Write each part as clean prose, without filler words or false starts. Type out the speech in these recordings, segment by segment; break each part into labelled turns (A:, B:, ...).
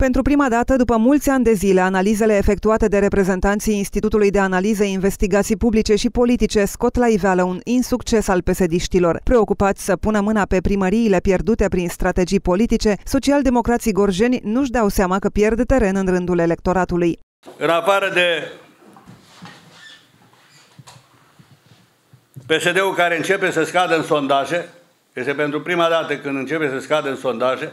A: Pentru prima dată, după mulți ani de zile, analizele efectuate de reprezentanții Institutului de Analize, Investigații Publice și Politice scot la iveală un insucces al pesediștilor. Preocupați să pună mâna pe primăriile pierdute prin strategii politice, socialdemocrații gorjeni nu-și dau seama că pierd teren în rândul electoratului.
B: În afară de PSD-ul care începe să scadă în sondaje, este pentru prima dată când începe să scadă în sondaje,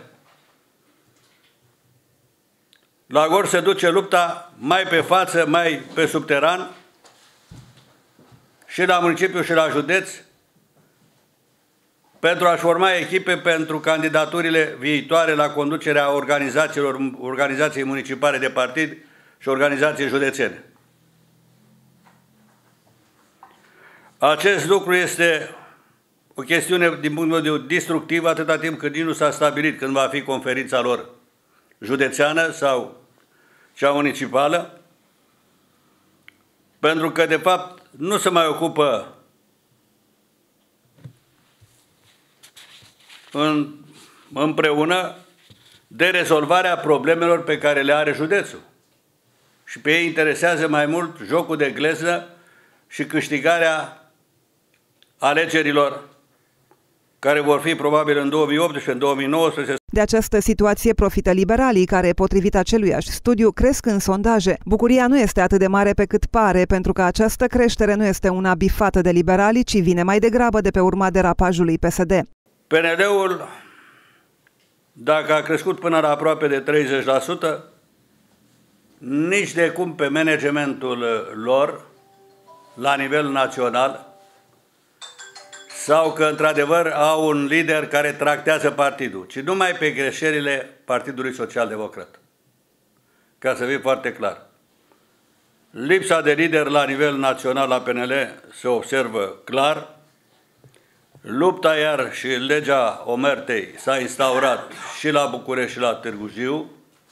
B: la Gorj se duce lupta mai pe față, mai pe subteran, și la municipiu și la județ, pentru a-și forma echipe pentru candidaturile viitoare la conducerea organizației municipale de partid și organizației județene. Acest lucru este o chestiune din punct de vedere destructiv atâta timp cât nici nu s-a stabilit când va fi conferința lor județeană sau cea municipală, pentru că de fapt nu se mai ocupă împreună de rezolvarea problemelor pe care le are județul. Și pe ei interesează mai mult jocul de gleznă și câștigarea alegerilor care vor fi probabil în 2018, în 2019.
A: De această situație profită liberalii, care, potrivit aceluiași studiu, cresc în sondaje. Bucuria nu este atât de mare pe cât pare, pentru că această creștere nu este una bifată de liberalii, ci vine mai degrabă de pe urma derapajului PSD.
B: PNL-ul, dacă a crescut până la aproape de 30%, nici de cum pe managementul lor, la nivel național, sau că, într-adevăr, au un lider care tractează partidul, ci numai pe greșelile Partidului Social-Democrat. Ca să fie foarte clar. Lipsa de lider la nivel național la PNL se observă clar. Lupta iar și legea omertei s-a instaurat și la București și la Târgu Jiu.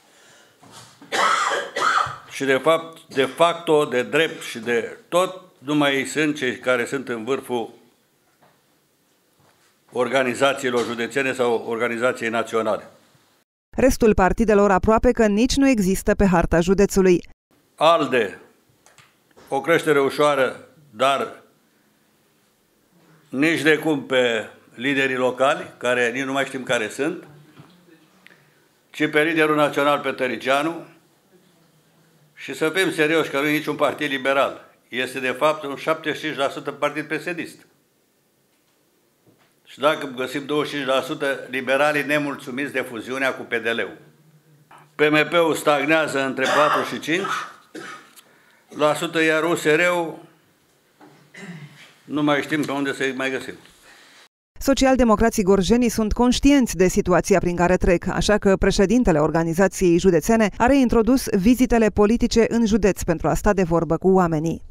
B: Și de fapt, de facto, de drept și de tot, numai ei sunt cei care sunt în vârful organizațiilor județene sau organizației naționale.
A: Restul partidelor aproape că nici nu există pe harta județului.
B: ALDE, o creștere ușoară, dar nici de cum pe liderii locali, care nici nu mai știm care sunt, ci pe liderul național, pe Tăricianu. Și să fim serioși, că nu e niciun partid liberal. Este de fapt un 75% partid PSD-ist. Și dacă găsim 25% liberalii nemulțumiți de fuziunea cu PDL-ul. PMP-ul stagnează între 4 și 5%, iar USR-ul nu mai știm pe unde să-i mai găsim.
A: Socialdemocrații gorjenii sunt conștienți de situația prin care trec, așa că președintele organizației județene a reintrodus vizitele politice în județ pentru a sta de vorbă cu oamenii.